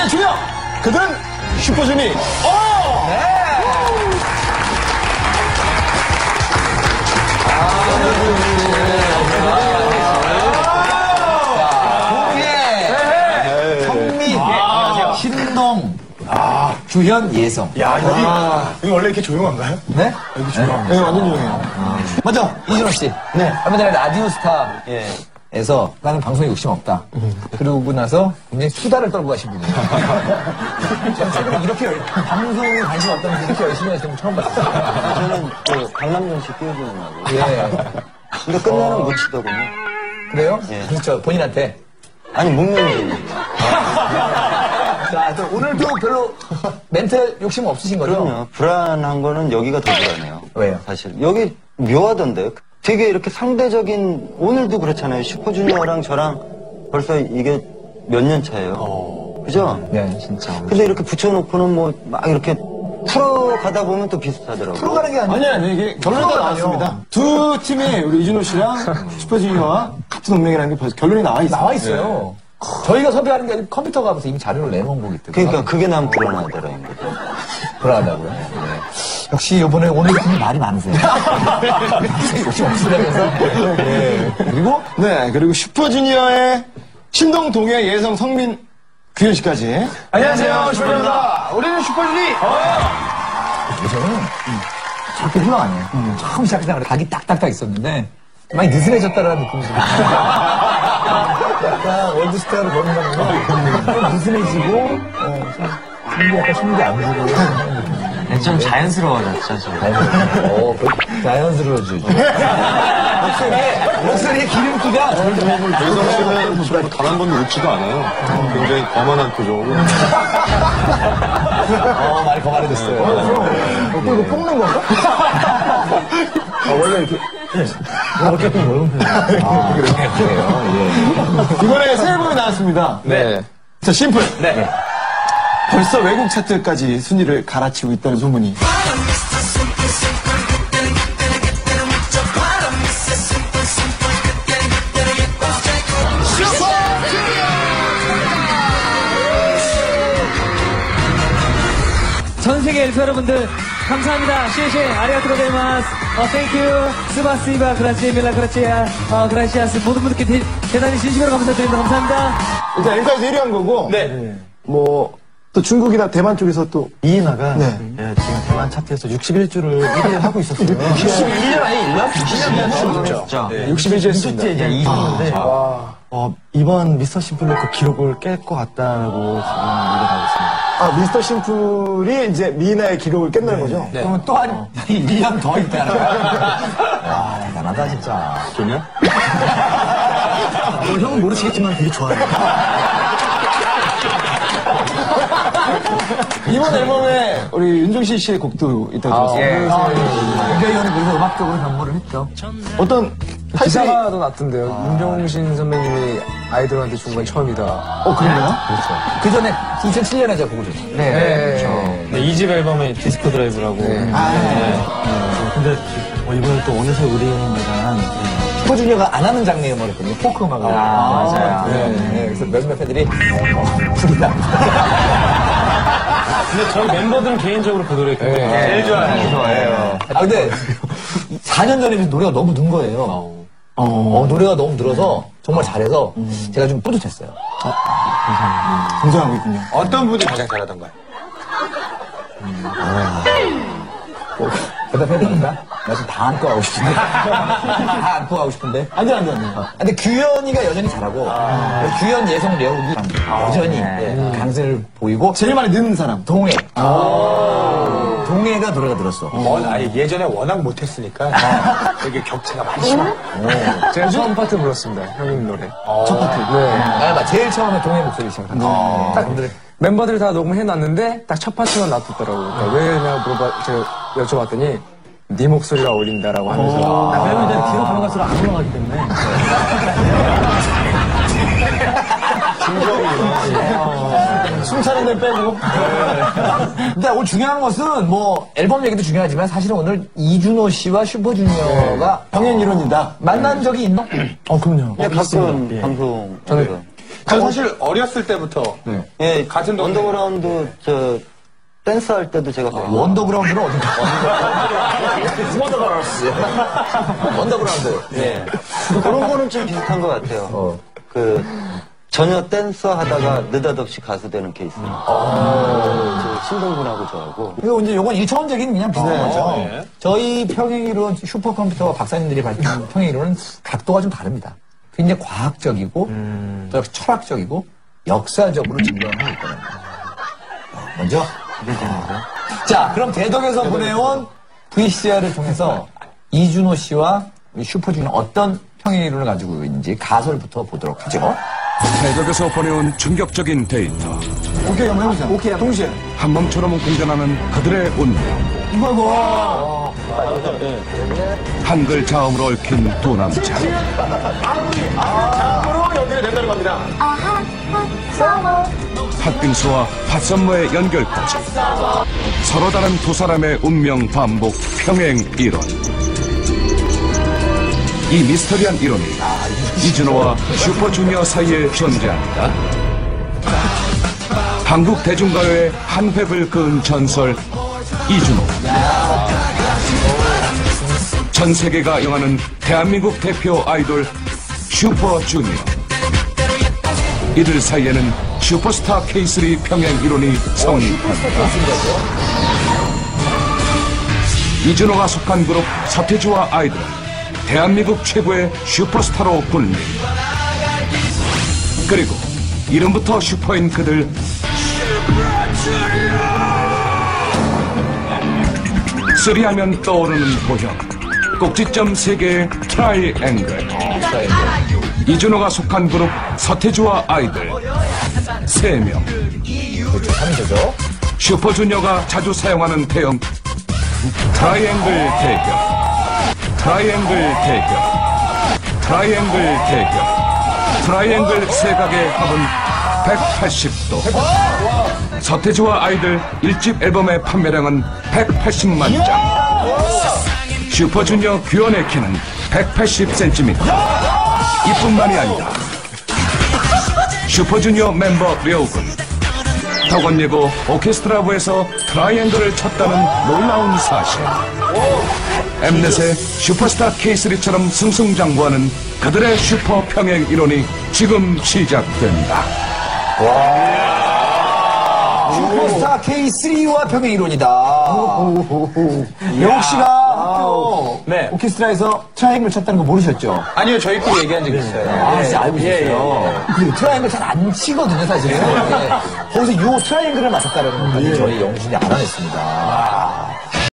주명! 그들은 슈퍼주니. 네. 성민, 신동, 규현, 예성. 야, 여기 원래 이렇게 조용한가요? 네? 여기 조용해요. 네, 완전 조용해요. 먼저, 이준호 씨. 네. 얼마 전에 라디오스타에서 나는 방송에 욕심 없다. 그러고 나서 굉장히 수다를 떨고 가신 분이에요. 저는 최근에 이렇게 방송에 관심 없다면서 이렇게 열심히 하시는 분 처음 봤어요. 저는 그 강남역 씨 띄워주는 거고. 예. 근데 끝나는 못 치더군요. 그래요? 예. 그렇죠. 본인한테. 아니, 문명이. 자, 또 오늘도 별로 멘트 욕심 없으신 거죠? 그럼요. 불안한 거는 여기가 더 불안해요. 왜요? 사실. 여기 묘하던데. 되게 이렇게 상대적인, 오늘도 그렇잖아요. 슈퍼주니어랑 저랑 벌써 이게 몇 년 차예요. 그죠? 네, 진짜. 근데 이렇게 붙여놓고는 뭐 막 이렇게 풀어가다 보면 또 비슷하더라고요. 풀어가는 게 아니라. 아니, 이게 결론이 다 나왔습니다. 두 팀이 우리 이준호 씨랑 슈퍼주니어와 같은 운명이라는 게 벌써 결론이 나와 있어요. 나와 있어요. 저희가 섭외하는 게 아니라 컴퓨터 가면서 이미 자료를 내놓은 거기 때문에. 그러니까 그게 난 불안하더라고요. 불안하다고요? 네. 역시 이번에 오늘 팀이 말이 많으세요. 욕심 없으려면서. 네. 그리고 네, 그리고 슈퍼주니어의 신동, 동해, 예성, 성민, 규현 씨까지. 안녕하세요, 슈퍼주니어입니다. 우리는 슈퍼주니. 저는 저렇게 희망 아니에요. 처음 시작할 때 각이 딱딱딱 있었는데 많이 느슨해졌다라는 느낌이 들어요. 약간 월드스타를 보는다면 느슨해지고 약간 숨이 안 들고 좀 자연스러워졌죠, 좀. 자연스러워지죠. 목소리의 기름기가 예성 씨는 단 한 번도 웃지도 않아요. 굉장히 거만한 표정으로. 많이 거만해졌어요. 이거 뽑는 건가? 원래 이렇게 어쨌든 이런 편이에요. 그래요. 이번에 새 앨범이 나왔습니다. 네. 자, 심플. 네. 벌써 외국 차트까지 순위를 갈아치우고 있다는 소문이. 전 세계 엘프 여러분들, 감사합니다. 시에시에, 아리가토 고자이마스. 땡큐, 스바스이바, 그라치에, 밀라, 그라치야, 그라시아스. 모든 분들께 대단히 진심으로 감사드립니다. 감사합니다. 일단 엔카에서 1위 한 거고. 네. 또 중국이나 대만 쪽에서 또. 이인아가 지금 대만 차트에서 61주를 1위를 하고 있었어요. 61년 아니 1년? 61년? 진짜. 61주 했습니다. 2주째 이제 2주인데 이번 미스터 심플로 그 기록을 깰 것 같다고 지금 얘기를 하고 있습니다. 아, 미스터 심플이 이제 미나의 기록을 깼다는 거죠? 그러면 또 한 1년 더 있다는 거야. 와, 대단하다, 진짜. 좋냐? 형은 모르시겠지만 되게 좋아해요. 이번 앨범에 우리 윤종신 씨의 곡도 있다고 들었어요. 윤정현이 그래서 음악적으로 변모를 했죠. 어떤 타이틀이. 기사가 더 났던데요. 윤종신 선배님이 아이돌한테 준 건 처음이다. 그런가요? 그 전에 2007년에 제가 곡을 줬어요. 네. 2집 앨범에 디스코 드라이브라고. 근데 이번에 또 어느새 우리는 슈퍼주니어가 안 하는 장르의 음악을 했거든요. 포크 음악을. 맞아요. 그래서 몇몇 팬들이 풀이다. 근데 저희 멤버들은 개인적으로 그 노래 제일 좋아해요. 근데 4년 전에 노래가 너무 는 거예요. 노래가 너무 늘어서 정말 잘해서 제가 좀 뿌듯했어요. 공정하고 있군요. 어떤 분이 가장 잘하던가요? 대답해야 되니까? 나 지금 다 안고 가고 싶은데. 다 안고 가고 싶은데. 안 돼. 근데 규현이가 여전히 잘하고, 규현, 예성, 려욱이 여전히 강세를 보이고, 제일 많이 늦는 사람. 동해. 동해가 노래가 들었어. 예전에 워낙 못했으니까 되게 격차가 많이 심해. 제가 처음 파트 불렀습니다. 형님 노래. 첫 파트. 나 제일 처음에 동해 목소리 시작한 거. 딱 멤버들 다 녹음해놨는데 딱 첫 파트만 놔뒀더라고요. 그러니까 왜냐 제가 여쭤봤더니 네 목소리가 어울린다라고 하면서. 왜냐면 이제 뒤로 가면 갈수록 안 올라가기 때문에. 숨 차는 데 빼고. 근데 오늘 중요한 것은 뭐 앨범 얘기도 중요하지만 사실은 오늘 이준호 씨와 슈퍼주니어가 병행 이론이다. 만난 적이 있나? 그럼요. 가끔 방송. 저는 저 사실 어렸을 때부터 예, 같은 동네. 언더그라운드 댄스 할 때도 제가 원더그라운드는 어딘가? 원더그라운드. 예. 그런 거는 좀 비슷한 것 같아요. 전혀 댄서 하다가 느닷없이 가수 되는 케이스. 저 신동군하고 저하고. 그리고 이제 요건 1차원적인 그냥 비슷한 거죠. 저희 평행이론, 슈퍼컴퓨터와 박사님들이 밝힌 평행이론은 각도가 좀 다릅니다. 굉장히 과학적이고, 또 철학적이고, 역사적으로 증명하고 있거든요. 먼저, 자, 그럼 대덕에서 보내온 VCR을 통해서 이준호 씨와 우리 슈퍼주니어 어떤 평행이론을 가지고 있는지 가설부터 보도록 하죠. 대덕에서 보내온 충격적인 데이터. 오케이, 한번 해보세요. 오케이, 동시에. 한 몸처럼 공전하는 그들의 운명. 이거 한글 자음으로 얽힌 두 남자. 자음으로 연결이 된다는 겁니다. 팥빙수와 팥선모의 연결까지. 서로 다른 두 사람의 운명 반복 평행 이론. 이 미스터리한 이론이 이준호와 슈퍼주니어 사이에 존재합니다. 한국 대중가요의 한 획을 그은 전설 이준호. 전 세계가 영하는 대한민국 대표 아이돌 슈퍼주니어. 이들 사이에는 슈퍼스타 K3 평행 이론이 성립합니다. 이준호가 속한 그룹 서태지와 아이들은 대한민국 최고의 슈퍼스타로 군림. 그리고 이름부터 슈퍼인 그들. 쓰리하면 떠오르는 도형. 꼭지점 3개의 트라이앵글. 이준호가 속한 그룹 서태지와 아이들 3명. 그렇죠, 3인조죠. 슈퍼주니어가 자주 사용하는 대형 트라이앵글 대결. 트라이앵글 대결, 트라이앵글 대결, 트라이앵글 세각의 합은 180도. 서태지와 아이들 1집 앨범의 판매량은 180만 장. 슈퍼주니어 규현의 키는 180cm. 이뿐만이 아니다. 슈퍼주니어 멤버 려욱은 덕원예고 오케스트라부에서 트라이앵글을 쳤다는 놀라운 사실. 엠넷의 슈퍼스타 K3처럼 승승장구하는 그들의 슈퍼 평행 이론이 지금 시작됩니다. 슈퍼스타 K3와 평행 이론이다. 영욱 씨가 학교 오케스트라에서 트라이앵글 쳤다는 거 모르셨죠? 아니요, 저희끼리 얘기한 적이 있어요. 진짜 알고 있어요. 그리고 트라이앵글 잘 안 치거든요, 사실은. 거기서 요 트라이앵글을 맞췄다는 것까지 저희 영신이 알아냈습니다.